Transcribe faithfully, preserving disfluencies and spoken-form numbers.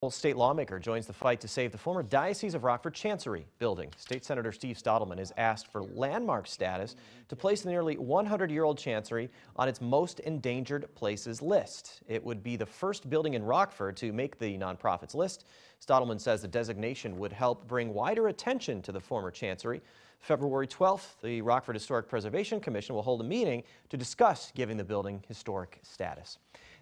State lawmaker joins the fight to save the former Diocese of Rockford Chancery building. State Senator Steve Stadelman has asked for landmark status to place the nearly one hundred year old Chancery on its most endangered places list. It would be the first building in Rockford to make the nonprofits list. Stadelman says the designation would help bring wider attention to the former Chancery. February twelfth, the Rockford Historic Preservation Commission will hold a meeting to discuss giving the building historic status.